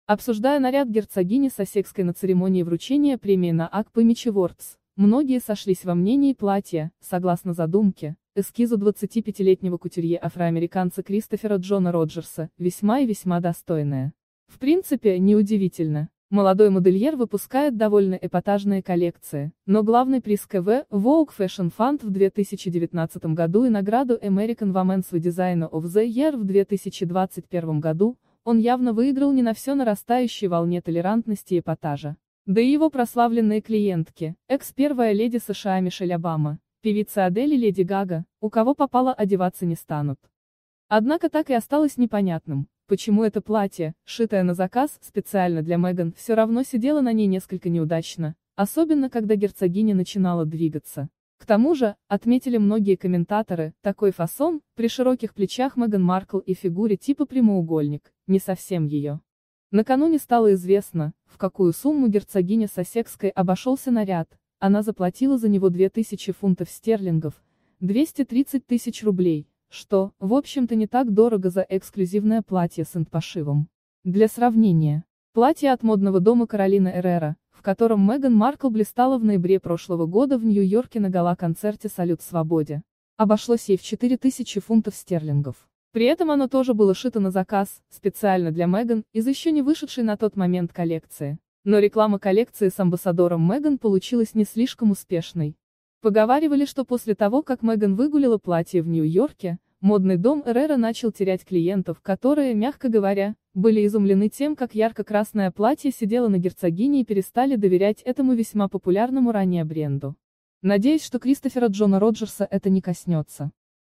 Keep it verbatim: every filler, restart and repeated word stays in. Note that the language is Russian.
Обсуждая наряд герцогини Сассекской на церемонии вручения премии на Академи Awards, многие сошлись во мнении платья, согласно задумке, эскизу двадцатипятилетнего кутюрье-афроамериканца Кристофера Джона Роджерса, весьма и весьма достойное. В принципе, неудивительно. Молодой модельер выпускает довольно эпатажные коллекции, но главный приз ка вэ Vogue Fashion Fund в две тысячи девятнадцатом году и награду American Women's Designer of the Year в две тысячи двадцать первом году он явно выиграл не на все нарастающей волне толерантности и эпатажа. Да и его прославленные клиентки, экс-первая леди США Мишель Обама, певица Адель и леди Гага, у кого попало одеваться не станут. Однако так и осталось непонятным, почему это платье, шитое на заказ специально для Меган, все равно сидело на ней несколько неудачно, особенно когда герцогиня начинала двигаться. К тому же, отметили многие комментаторы, такой фасон, при широких плечах Меган Маркл и фигуре типа прямоугольник, не совсем ее. Накануне стало известно, в какую сумму герцогиня Сассекской обошелся наряд, она заплатила за него две тысячи фунтов стерлингов, двести тридцать тысяч рублей. Что, в общем-то не так дорого за эксклюзивное платье с инт-пошивом. Для сравнения, платье от модного дома Каролина Эррера, в котором Меган Маркл блистала в ноябре прошлого года в Нью-Йорке на гала-концерте «Салют свободе», обошлось ей в четыре тысячи фунтов стерлингов. При этом оно тоже было шито на заказ, специально для Меган, из еще не вышедшей на тот момент коллекции. Но реклама коллекции с амбассадором Меган получилась не слишком успешной. Поговаривали, что после того, как Меган выгулила платье в Нью-Йорке, модный дом Эррера начал терять клиентов, которые, мягко говоря, были изумлены тем, как ярко-красное платье сидело на герцогине и перестали доверять этому весьма популярному ранее бренду. Надеюсь, что Кристофера Джона Роджерса это не коснется.